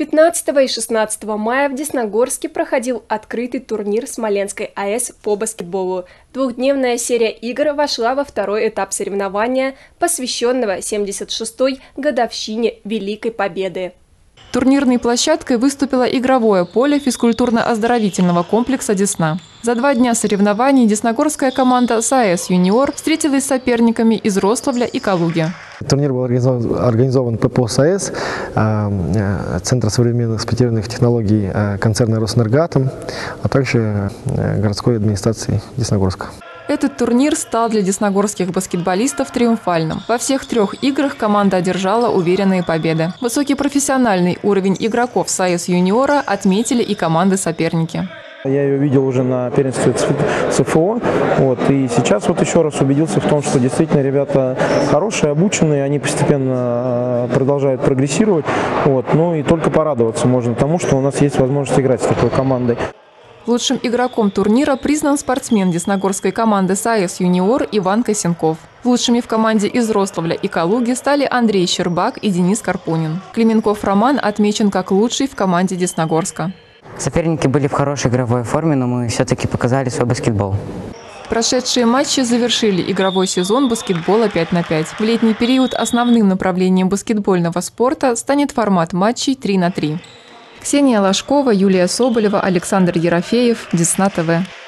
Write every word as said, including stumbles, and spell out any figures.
пятнадцатого и шестнадцатого мая в Десногорске проходил открытый турнир Смоленской АЭС по баскетболу. Двухдневная серия игр вошла во второй этап соревнования, посвященного семьдесят шестой годовщине Великой Победы. Турнирной площадкой выступило игровое поле физкультурно-оздоровительного комплекса «Десна». За два дня соревнований десногорская команда САЭС «Юниор» встретилась с соперниками из Рославля и Калуги. Турнир был организован ППО САЭС, Центра современных спортивных технологий концерна «Роснергатом», а также городской администрации Десногорска. Этот турнир стал для десногорских баскетболистов триумфальным. Во всех трех играх команда одержала уверенные победы. Высокий профессиональный уровень игроков САЭС «Юниора» отметили и команды-соперники. Я ее видел уже на первенстве ЦФО, вот, и сейчас вот еще раз убедился в том, что действительно ребята хорошие, обученные, они постепенно продолжают прогрессировать, вот, ну и только порадоваться можно тому, что у нас есть возможность играть с такой командой. Лучшим игроком турнира признан спортсмен десногорской команды САЭС «Юниор» Иван Косенков. Лучшими в команде из Рославля и Калуги стали Андрей Щербак и Денис Карпунин. Клименков Роман отмечен как лучший в команде Десногорска. Соперники были в хорошей игровой форме, но мы все-таки показали свой баскетбол. Прошедшие матчи завершили игровой сезон баскетбола пять на пять. В летний период основным направлением баскетбольного спорта станет формат матчей три на три. Ксения Ложкова, Юлия Соболева, Александр Ерофеев, Десна ТВ.